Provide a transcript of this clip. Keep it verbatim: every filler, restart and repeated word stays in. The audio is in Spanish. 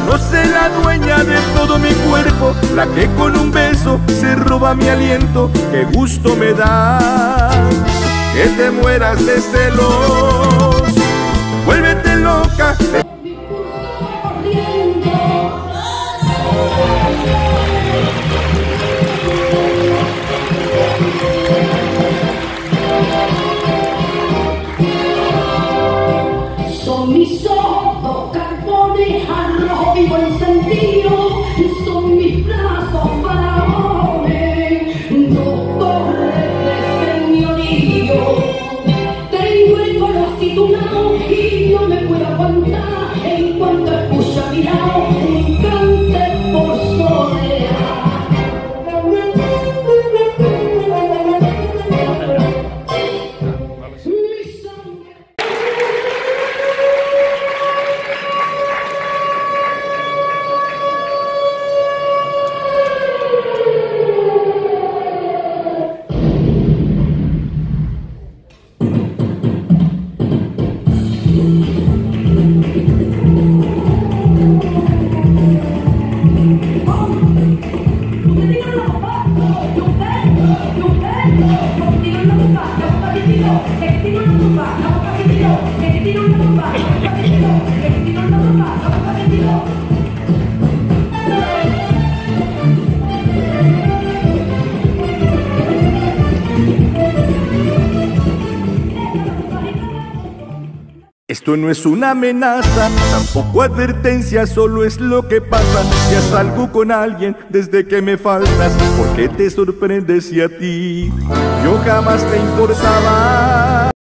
Conoce la dueña de todo mi cuerpo, la que con un beso se roba mi aliento. Qué gusto me da que te mueras de celos. Vuélvete loca. Son mis ojos carbones al rojo vivo encendido, son mis brazos faraones, dos torres de señorío. Tengo el coro acitunado y no me puedo aguantar en cuanto escucho a mi lado un cante por soledad. Esto no es una amenaza, tampoco advertencia, solo es lo que pasa. Ya salgo con alguien desde que me faltas. ¿Por qué te sorprendes si a ti yo jamás te importaba?